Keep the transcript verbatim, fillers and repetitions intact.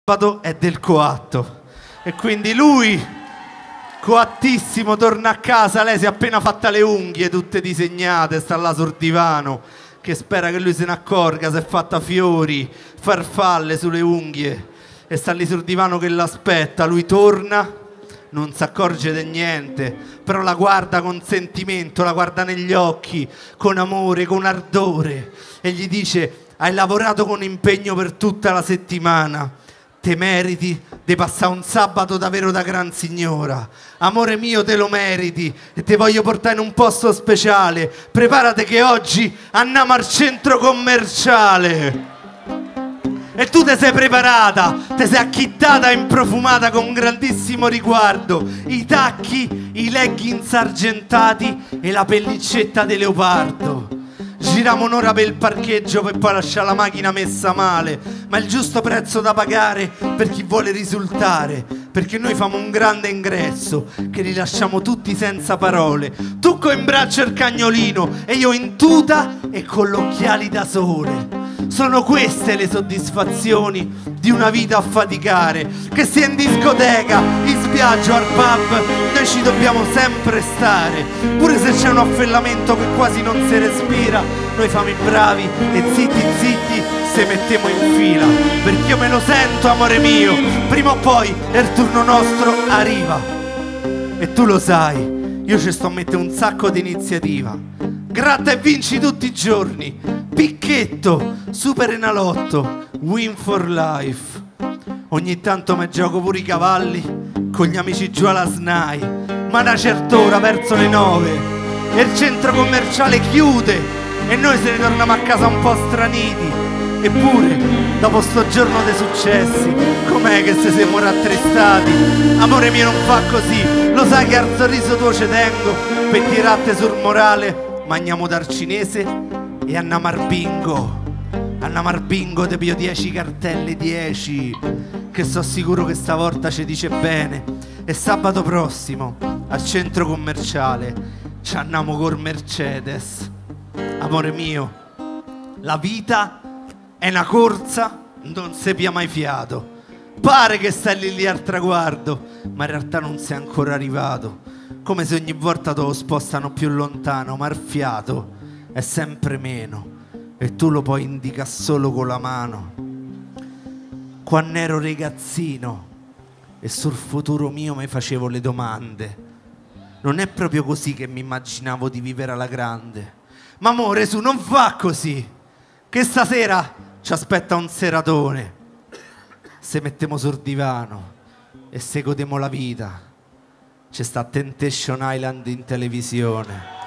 sabato è del coatto e quindi lui, coattissimo, torna a casa. Lei si è appena fatta le unghie tutte disegnate, sta là sul divano che spera che lui se ne accorga, si è fatta fiori, farfalle sulle unghie e sta lì sul divano che l'aspetta. Lui torna, non si accorge di niente, però la guarda con sentimento, la guarda negli occhi, con amore, con ardore, e gli dice: hai lavorato con impegno per tutta la settimana, te meriti di passare un sabato davvero da gran signora. Amore mio, te lo meriti e ti voglio portare in un posto speciale. Preparate che oggi andiamo al centro commerciale. E tu te sei preparata, te sei acchittata e improfumata con grandissimo riguardo, i tacchi, i leggings argentati e la pellicetta di leopardo. Giriamo un'ora per il parcheggio per poi lasciare la macchina messa male, ma è il giusto prezzo da pagare per chi vuole risultare, perché noi famo un grande ingresso che li lasciamo tutti senza parole. Tu con in braccio il cagnolino e io in tuta e con gli occhiali da sole. Sono queste le soddisfazioni di una vita a faticare, che sia in discoteca, in spiaggia o al pub, noi ci dobbiamo sempre stare. Pure se c'è un affellamento che quasi non si respira, noi famo i bravi e zitti zitti se mettiamo in fila. Perché io me lo sento, amore mio, prima o poi il turno nostro arriva. E tu lo sai, io ci sto a mettere un sacco di iniziativa. Gratta e vinci tutti i giorni, picchetto, super enalotto, win for life. Ogni tanto mi gioco pure i cavalli con gli amici giù alla S N A I, ma una certa ora, verso le nove, e il centro commerciale chiude e noi se ne torniamo a casa un po' straniti. Eppure, dopo sto giorno dei successi, com'è che se siamo rattristati? Amore mio, non fa così, lo sai che al sorriso tuo ci tengo, per tirarti sul morale. Mangiamo dal cinese e andiamo al bingo. Andiamo al bingo, te pio dieci cartelle, dieci, che so sicuro che stavolta ci dice bene. E sabato prossimo al centro commerciale ci andiamo col Mercedes. Amore mio, la vita è una corsa, non si pia mai fiato. Pare che stai lì lì al traguardo, ma in realtà non sei ancora arrivato. Come se ogni volta te lo spostano più lontano, ma il fiato è sempre meno e tu lo puoi indicare solo con la mano. Quando ero ragazzino e sul futuro mio mi facevo le domande, non è proprio così che mi immaginavo di vivere alla grande. Ma amore, su, non fa così, che stasera ci aspetta un seratone. Se mettiamo sul divano e se godiamo la vita, c'è sta Temptation Island in televisione.